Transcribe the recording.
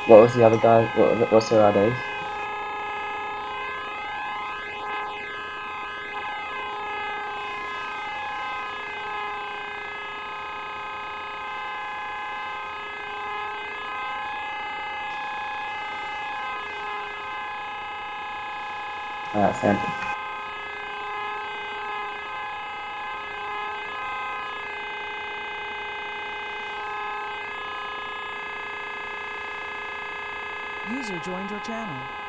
What was the other guy? What's their IDs? Sent it. User joined your channel.